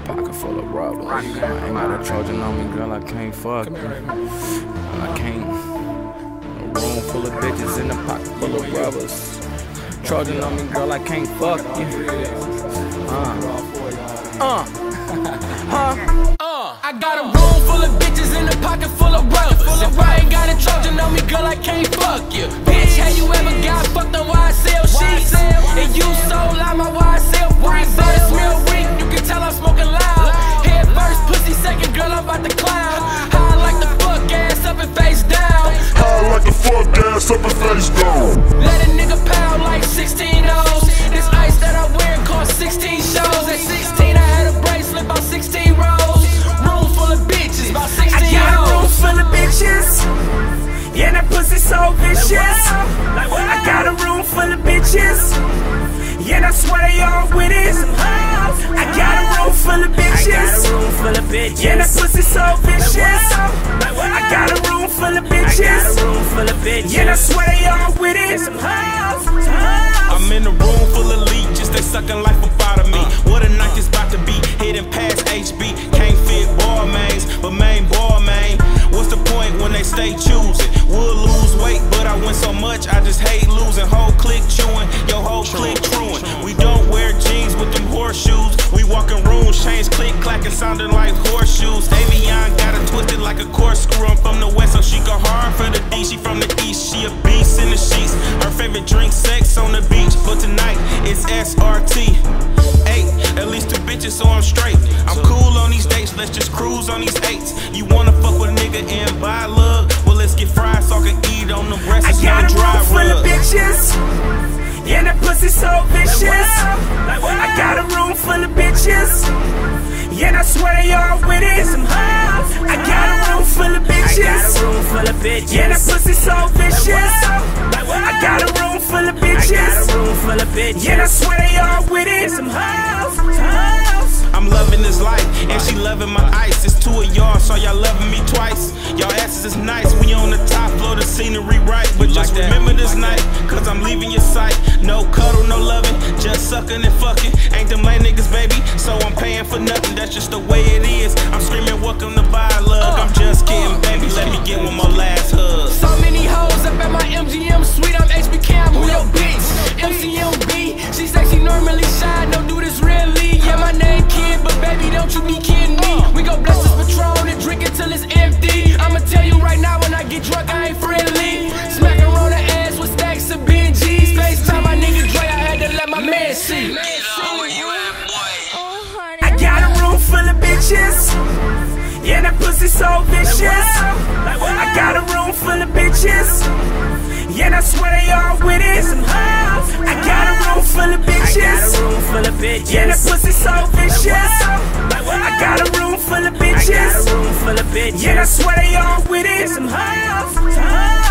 pocket full of rubber. I ain't got a Trojan on me, girl, I can't fuck you. I can't. A room full of bitches in a pocket full of rubbers. Trojan on me, girl, I can't fuck you. I got a room full of bitches in a pocket full of rubbers. If I ain't got a Trojan on me, girl, I can't fuck you. Bitch, have you ever got fucked on YSL sheets? And you sold out my YSL free, but it smell weak, you can tell I'm smoking loud. Head first, pussy second, girl, I'm about to clown. How I like the fuck, ass up and face down. How I like the fuck, ass up and face down. Let a nigga pound like 16 O's. This ice that I wear cost 16 shows. At 16 I had a bracelet, about 16 rolls. Room full of bitches, about 16 I got a room full of bitches. Yeah, that pussy so vicious. I got a room full of bitches. Yeah, I swear they all with it. I got a room full of bitches. Yeah, that pussy so vicious. I got a room full of bitches. Yeah, I swear they all with it. I'm in a room full of leeches, they sucking life up out of me. What a night it's about to be, hidden past HB. Can't fit ball mains, but main ball main. What's the point when they stay choosing? We'll lose weight, but I win so much, I just hate losing. Whole clique chewing, your whole clique truing. We don't wear jeans with them horseshoes. We walk in rooms, chains click clacking, sounding like horseshoes. Avion got it twisted like a corkscrew. I'm from the west, so she go hard for the D. She from the east, she a beast in the sheets. Her favorite drink, sex on the beach. But tonight, it's SRT. 8, at least 2 bitches, so I'm straight. I'm cool on these dates, let's just cruise on these 8s. You wanna fuck with a nigga and buy love? Well, let's get fried so I can eat on the breast. I got a room full of bitches. Yeah, that pussy so vicious. I got a room full of bitches. Yeah, I swear they all with it. I got a room full of bitches. Yeah, that pussy so vicious. I got a room full of bitches. Yeah, I swear they all with it. I'm loving this life, and she loving my ice. It's 2 of y'all, so y'all loving me twice. Y'all asses is nice, we on the top floor, the scenery right. But just remember this night, cause I'm leaving your sight. No cuddle, no loving, just sucking and fucking. Ain't them lame niggas, baby, so I'm paying for nothing. That's just the way it is. I'm screaming, welcome to Lug. I'm just kidding, baby, let me get one more last hug. So many hoes up at my MGM suite, I'm HBK, I'm real bitch. MCMB, she say she normally shy, don't do this really. Yeah, my name Kid, but baby, don't you be kidding me. We go bless this Patron and drink it till it's empty. I'ma tell you right now, when I get drunk, I ain't friendly. Smack her on the ass with stacks of Benjis. FaceTime my nigga Dre, I had to let my man see. I got a room full of bitches. Yeah, that pussy so vicious. I got a room full of bitches. Yeah, I swear they all with it. I got a room full of bitches. Yeah, that pussy so vicious. I got a room full of bitches. Yeah, I swear they all with it.